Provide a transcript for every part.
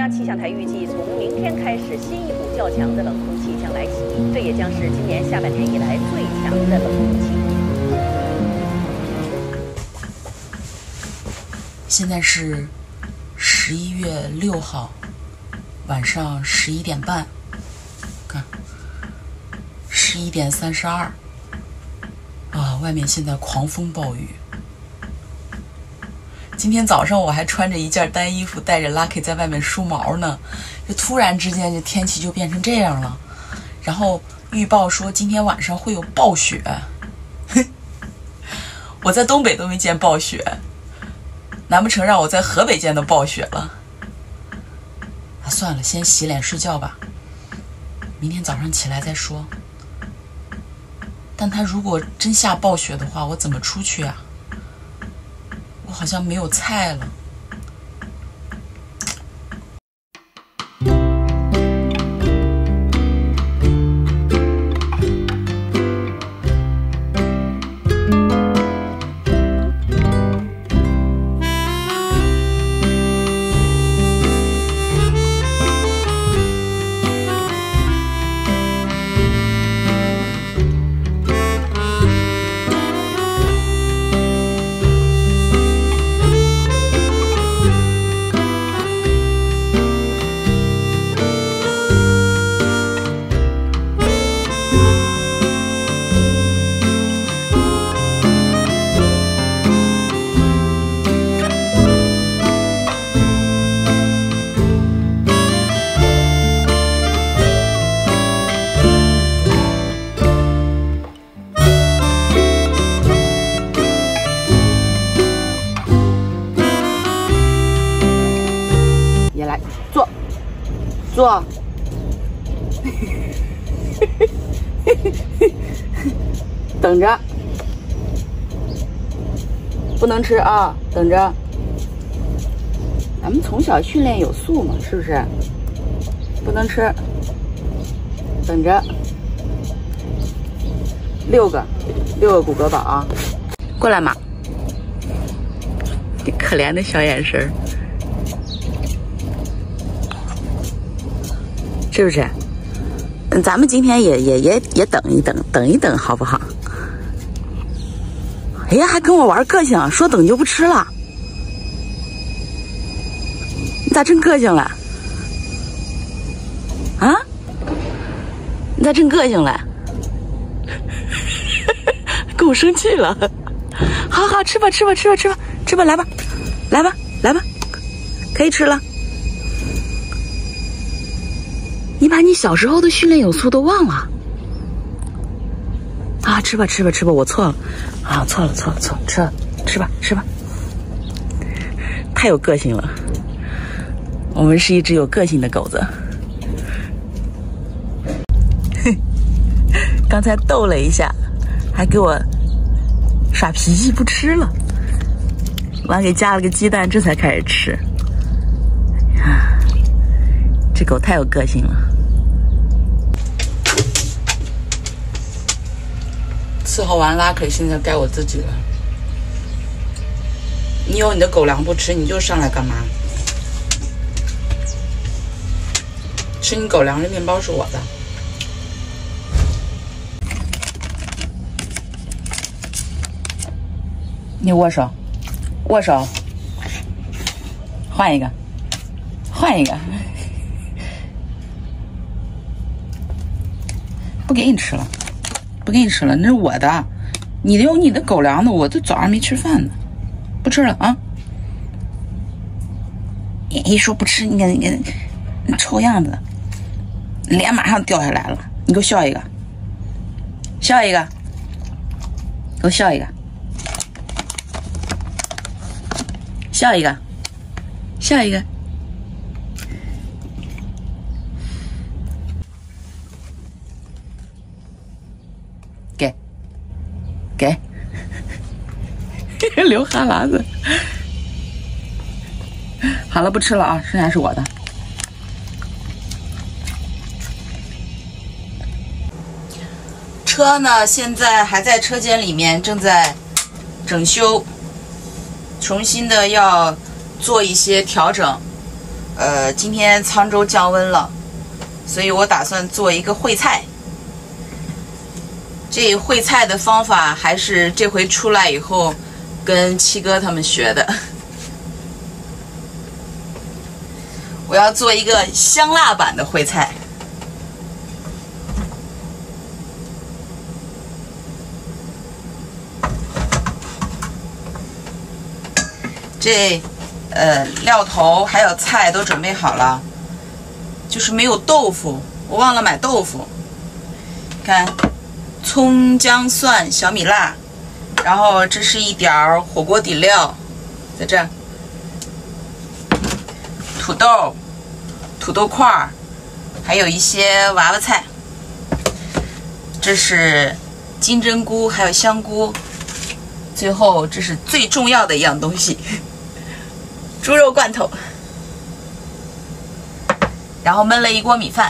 家气象台预计，从明天开始，新一股较强的冷空气将来袭，这也将是今年下半年以来最强的冷空气。 现在是11月6号晚上11点半，看11点32啊！外面现在狂风暴雨。今天早上我还穿着一件单衣服，带着 Lucky 在外面梳毛呢，就突然之间这天气就变成这样了。然后预报说今天晚上会有暴雪，我在东北都没见暴雪，难不成让我在河北见到暴雪了？算了，先洗脸睡觉吧，明天早上起来再说。但他如果真下暴雪的话，我怎么出去啊？我好像没有菜了。坐，等着，不能吃啊！等着，咱们从小训练有素嘛，是不是？不能吃，等着。6个谷歌宝啊！过来嘛，你可怜的小眼神儿。是不是？咱们今天也等一等，好不好？哎呀，还跟我玩个性，说等就不吃了。你咋真个性了？啊？你咋真个性了？跟我生气了。好好吃吧，来吧，可以吃了。你把你小时候的训练有素都忘了啊！吃吧，我错了啊！错了，吃吧，太有个性了。我们是一只有个性的狗子。刚才逗了一下，还给我耍脾气不吃了，完给加了个鸡蛋，这才开始吃。这狗太有个性了。伺候完拉克，现在该我自己了。你有你的狗粮不吃，你就上来干嘛？吃你狗粮，这面包是我的。你握手，换一个。不给你吃了，那是我的。你有你的狗粮的，我都早上没吃饭呢，不吃了啊！一说不吃，你看臭样子，脸马上掉下来了。你给我笑一个，给我笑一个，笑一个。给流哈喇子。好了，不吃了啊，剩下是我的。车呢，现在还在车间里面，正在整修，重新的要做一些调整， 今天沧州降温了，所以我打算做一个烩菜。这烩菜的方法还是这回出来以后跟七哥他们学的。我要做一个香辣版的烩菜。这料头还有菜都准备好了，就是没有豆腐，我忘了买豆腐。看，葱姜蒜小米辣，然后这是一点火锅底料，在这儿，土豆块，还有一些娃娃菜。这是金针菇，还有香菇。最后，这是最重要的一样东西。猪肉罐头，然后焖了一锅米饭，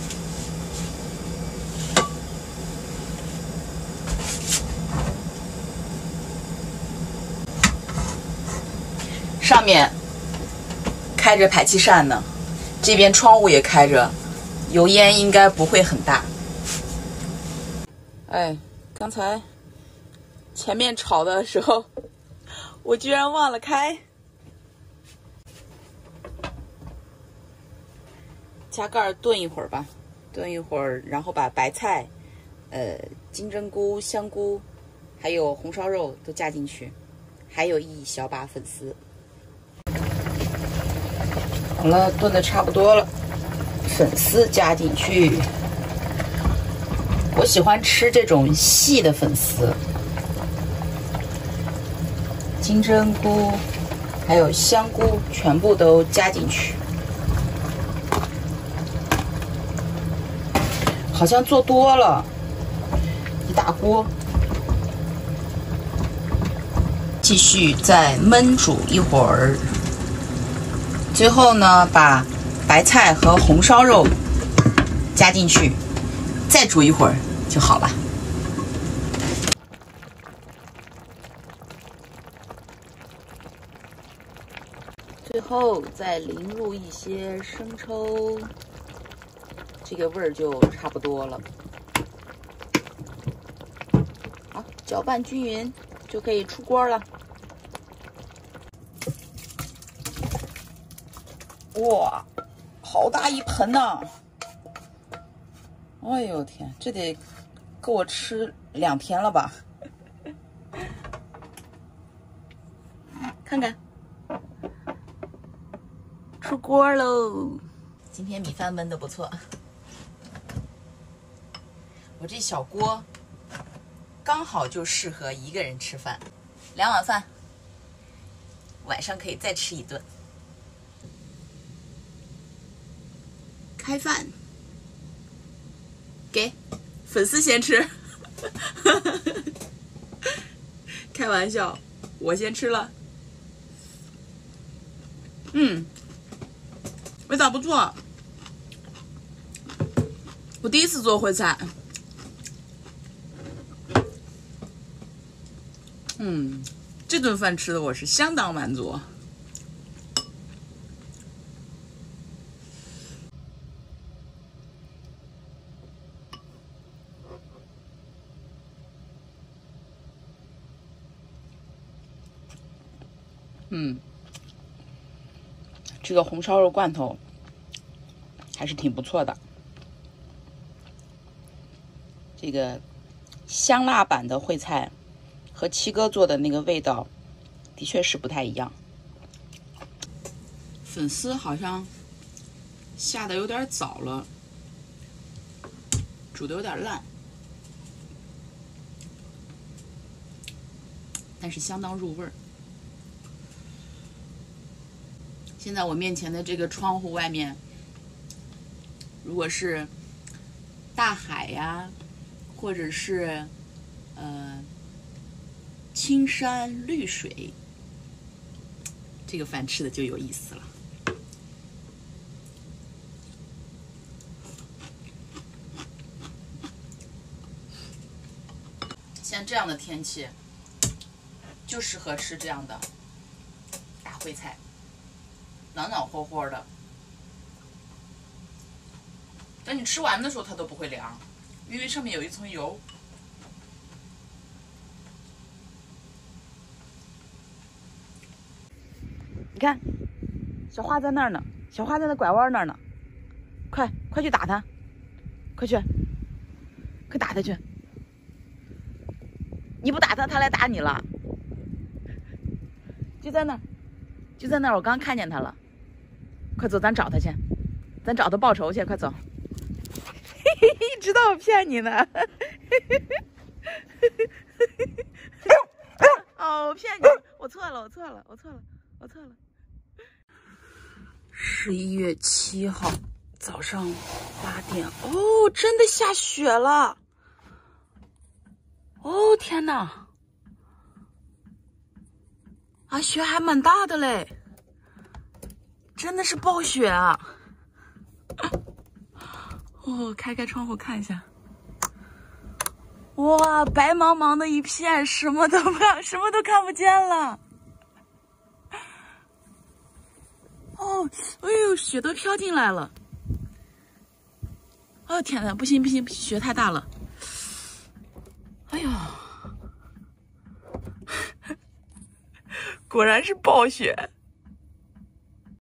上面开着排气扇呢，这边窗户也开着，油烟应该不会很大。哎，刚才前面炒的时候，我居然忘了开。加盖炖一会儿吧，炖一会儿，然后把白菜、金针菇、香菇，还有红烧肉都加进去，还有一小把粉丝。好了，炖的差不多了，粉丝加进去。我喜欢吃这种细的粉丝，金针菇还有香菇全部都加进去。好像做多了，一大锅，继续再焖煮一会儿。最后呢，把白菜和红烧肉加进去，再煮一会儿就好了。最后再淋入一些生抽。这个味儿就差不多了，好，搅拌均匀就可以出锅了。哇，好大一盆呐！哎呦天，这得够我吃2天了吧？看看，出锅喽！今天米饭焖得不错。我这小锅刚好就适合一个人吃饭，2碗饭，晚上可以再吃一顿。开饭，给粉丝先吃。开玩笑，我先吃了。味道不错。我第一次做烩菜。这顿饭吃的我是相当满足。这个红烧肉罐头还是挺不错的。这个香辣版的烩菜和七哥做的那个味道的确是不太一样。粉丝好像下的有点早了，煮的有点烂，但是相当入味儿。现在我面前的这个窗户外面，如果是大海呀，或者是青山绿水，这个饭吃的就有意思了。像这样的天气，就适合吃这样的大烩菜，暖暖和和的， 等你吃完的时候它都不会凉，因为上面有一层油。你看，小花在那儿呢，小花在那拐弯那儿呢，快去打它，快去，快打它去！你不打它，它来打你了。就在那儿，就在那儿，我刚看见它了。快走，咱找它去，咱找它报仇去，快走！嘿嘿嘿，知道我骗你呢。哦，我骗你，我错了。11月7号早上8点，哦，真的下雪了！哦，天哪！啊，雪还蛮大的嘞，真的是暴雪啊！哦，开窗户看一下，哇，白茫茫的一片，什么都看不见了。哦，哎呦，雪都飘进来了！哦天哪，不行，雪太大了！哎呦，果然是暴雪。